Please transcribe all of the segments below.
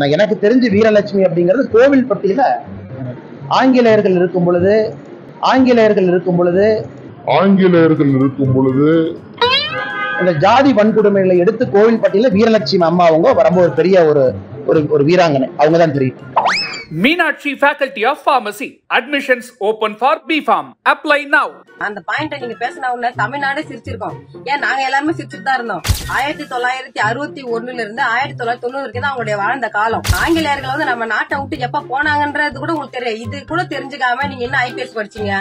எனக்கு தெரிஞ்சு வீரலட்சுமி அப்படிங்கிறது கோவில்பட்டியில ஆங்கிலேயர்கள் இருக்கும் பொழுது இந்த ஜாதி வன்கொடுமைகளை எடுத்து கோவில்பட்டியில வீரலட்சுமி அம்மா அவங்க வரும்போது ஒரு பெரிய ஒரு வீராங்கனை அவங்கதான் தெரியும். Meenakshi Faculty of Pharmacy. Admissions open for B.Pharm. Apply now. அந்த பாயிண்ட நீங்க பேசின உடனே தமிழ்நாடே சிரிச்சிருக்கோம். ஏன் நாங்க எல்லாருமே சிரிச்சுட்டு தான் இருந்தோம். 1961 இருந்து 1990 வரைக்கும் தான் அவங்களுடைய வாழ்ந்த காலம். ஆங்கிலேயர்கள் வந்து நம்ம நாட்டை விட்டு எப்ப போனாங்கன்றது கூட உங்களுக்கு தெரியும். இது கூட தெரிஞ்சுக்காம நீங்க என்ன IPS படிச்சீங்க?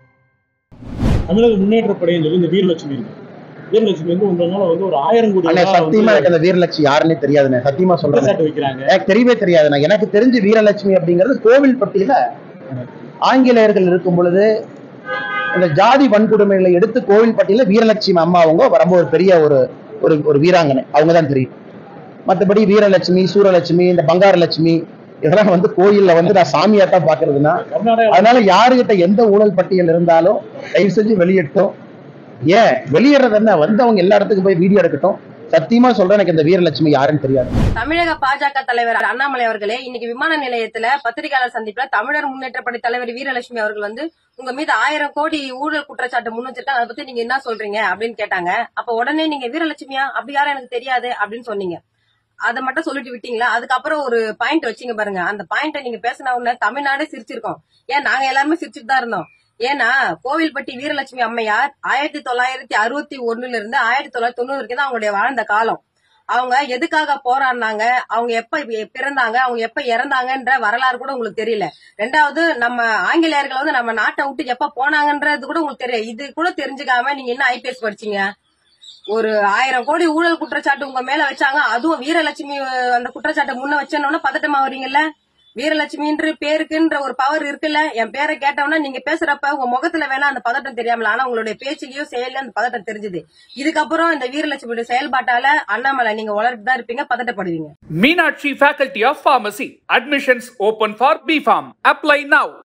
தமிழக முன்னேற்ற படையின் இந்த வீரலட்சுமி வீரலட்சுமி வந்து உங்களால வந்து ஒரு 1000 கோடி சத்தியமா எனக்கு அந்த வீரலட்சுமி யாருன்னே தெரியாதுண்ணே. சத்தியமா சொல்றேன், எனக்கு தெரியவே தெரியாதுண்ணே. எனக்கு தெரிஞ்சு வீரலட்சுமி அப்படிங்கிறது கோவில்பட்டியில ஆங்கிலேயர்கள் இருக்கும் பொழுது இந்த ஜாதி வன்கொடுமைகளை எடுத்து கோவில்பட்டியில வீரலட்சுமி அம்மா அவங்க வரும்போது ஒரு பெரிய ஒரு வீராங்கனை அவங்கதான் தெரியும். மற்றபடி வீரலட்சுமி, சூரலட்சுமி, இந்த பங்காரலட்சுமி இதெல்லாம் வந்து கோயில்ல வந்து நான் சாமியாத்தான் பாக்குறதுன்னா, அதனால யாருகிட்ட எந்த ஊழல் பட்டியல் இருந்தாலும் தயவு செஞ்சு வெளியிட்டோம். ஏன் வெளியிடுறது என்ன வந்து அவங்க எல்லா இடத்துக்கும் போய் வீடியோ எடுக்கட்டும். சத்தியமா சொல்றேன், எனக்கு இந்த வீரலட்சுமி யாருன்னு தெரியாது. தமிழக பாஜக தலைவர் அண்ணாமலை அவர்களே இன்னைக்கு விமான நிலையத்துல பத்திரிகையாளர் சந்திப்புல தமிழர் முன்னேற்ற படை தலைவர் வீரலட்சுமி அவர்கள் வந்து உங்க மீது 1000 கோடி ஊழல் குற்றச்சாட்டு முன் வச்சிருக்காங்க, அதை பத்தி நீங்க என்ன சொல்றீங்க அப்படின்னு கேட்டாங்க. அப்ப உடனே நீங்க வீரலட்சுமியா அப்படி யாரும் எனக்கு தெரியாது அப்படின்னு சொன்னீங்க. அதை மட்டும் சொல்லிட்டு விட்டீங்களா? அதுக்கப்புறம் ஒரு பாயிண்ட் வச்சீங்க பாருங்க. அந்த பாயிண்ட நீங்க பேசின உடனே தமிழ்நாடே சிரிச்சிருக்கோம். ஏன் நாங்க எல்லாருமே சிரிச்சுட்டு தான் இருந்தோம். ஏன்னா கோவில்பட்டி வீரலட்சுமி அம்மையார் 1961 இருந்து 1990 வரைக்கும் தான் அவங்களுடைய வாழ்ந்த காலம். அவங்க எதுக்காக போராடினாங்க, அவங்க எப்ப பிறந்தாங்க, அவங்க எப்ப இறந்தாங்கன்ற வரலாறு கூட உங்களுக்கு தெரியல. ரெண்டாவது நம்ம ஆங்கிலேயர்கள் வந்து நம்ம நாட்டை விட்டு எப்ப போனாங்கன்றது கூட உங்களுக்கு தெரியல. இது கூட தெரிஞ்சுக்காம நீங்க என்ன IPS படிச்சீங்க? ஒரு 1000 கோடி ஊழல் குற்றச்சாட்டு உங்க மேல வச்சாங்க, அதுவும் வீரலட்சுமி அந்த குற்றச்சாட்டை முன்ன வச்சோன்னா பதட்டமா வரீங்கல்ல. வீரலட்சுமின்ற பேருக்குன்ற ஒரு பவர் இருக்குல்ல. என் பேரை கேட்டவனா நீங்க பேசுறப்ப உங்க முகத்துல வேணா அந்த பதட்டம் தெரியாமல, ஆனா உங்களுடைய பேச்சுலயும் செயலையும் அந்த பதட்டம் தெரிஞ்சது. இதுக்கப்புறம் இந்த வீரலட்சுமியோட செயல்பாட்டால அண்ணாமலை நீங்க வளர்த்து தான் இருப்பீங்க, பதட்டப்படுவீங்க. Meenakshi Faculty of Pharmacy. Admissions open for B.Pharm. Apply now.